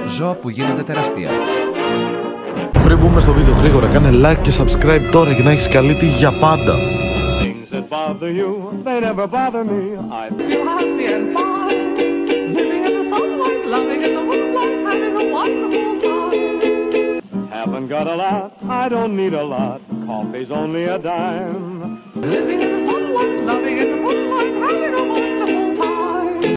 ζώα που γίνονται τεράστια. Πριν μπούμε στο βίντεο γρήγορα, κάνε like και subscribe τώρα για να έχεις καλή τύχη για πάντα. Haven't got a lot, I don't need a lot, coffee's only a dime. Living in the sunlight, loving in the moonlight, having a wonderful